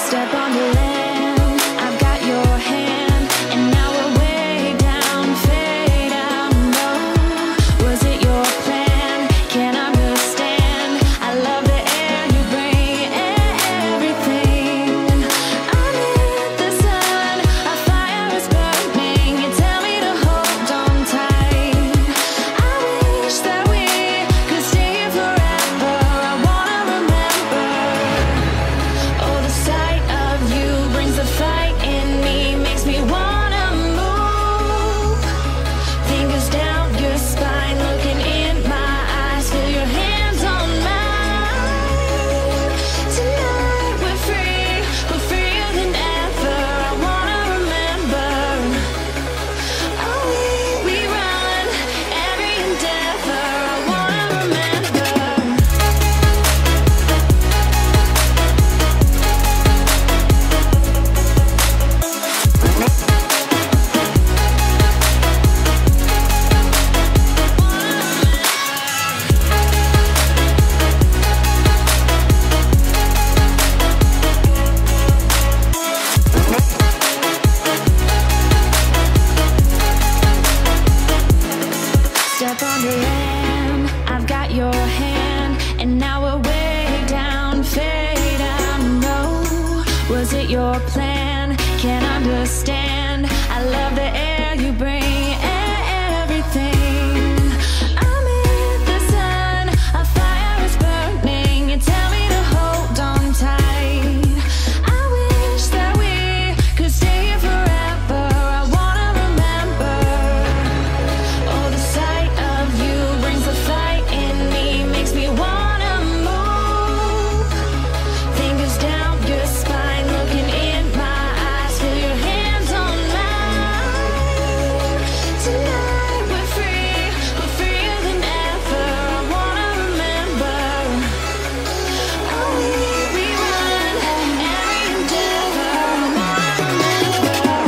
Step on the land, I've got your hand, and now we're way down, fade out low. Was it your plan? Can't understand. I love the air you bring, everything. I'm in the sun, our fire is burning. You tell me to hold on tight. I wish that we could stay here forever. I wanna remember. Oh, the sight of you brings the fight in me, makes me wanna move. Fingers down your spine, looking in my eyes, feel your hands on mine. Tonight we're freer than ever. I wanna remember. Oh, we run every endeavor. I wanna remember. Step on the land, I've got your hand, and now we're way down, fade out low. Was it your plan? Can't understand. I love the air you bring, everything. I'm in the sun, a fire is burning. You tell me to hold on tight. I wish that we could stay here forever. I wanna remember. Oh, the sight of you brings the fight in me, makes me wanna move. Fingers down your spine, looking in my eyes, feel your hands on mine. Tonight we're freer than ever. I wanna remember. Oh, we run every endeavor. I wanna remember.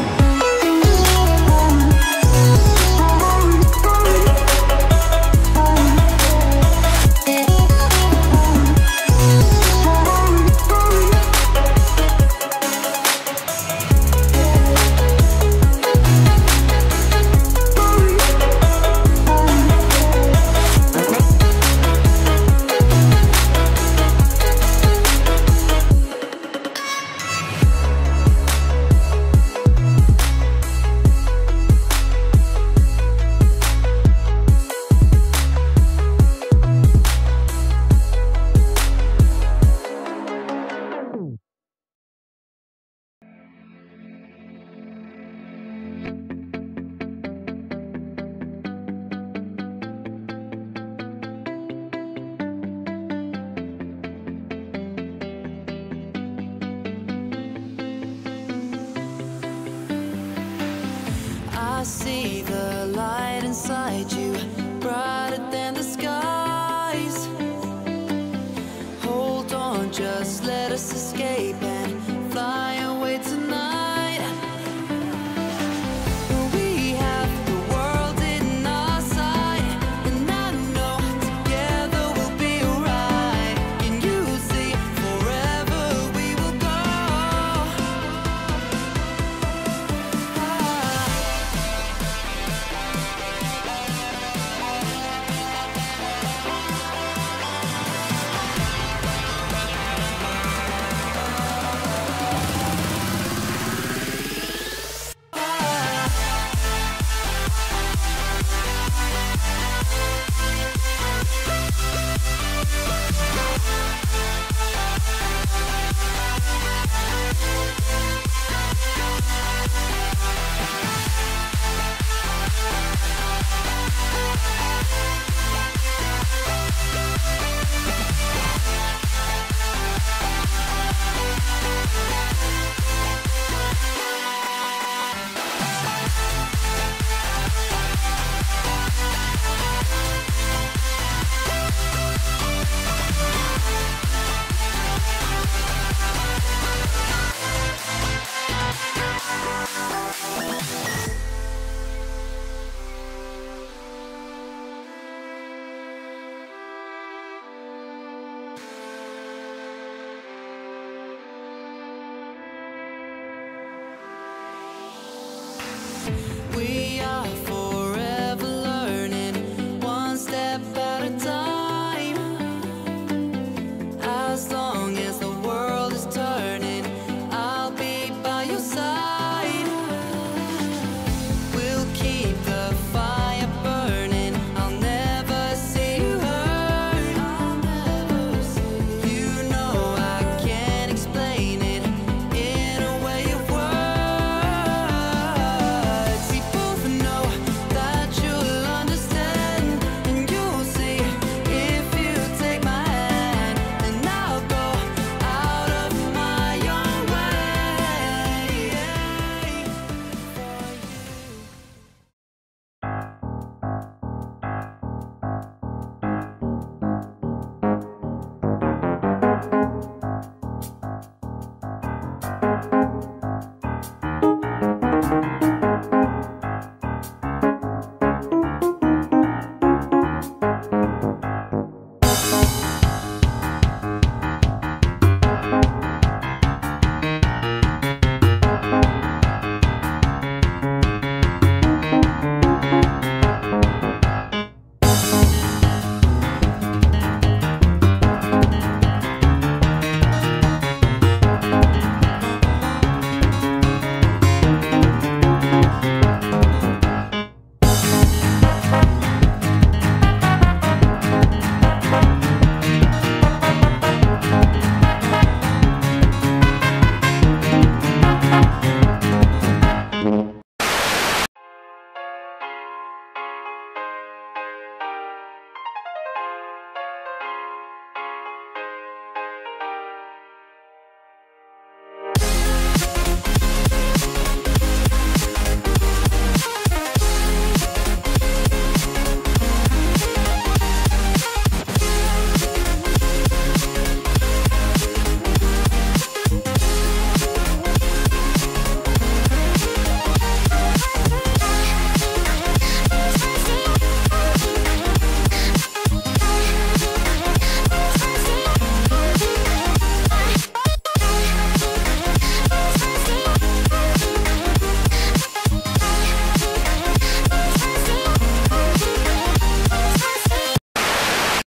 I see the light inside you.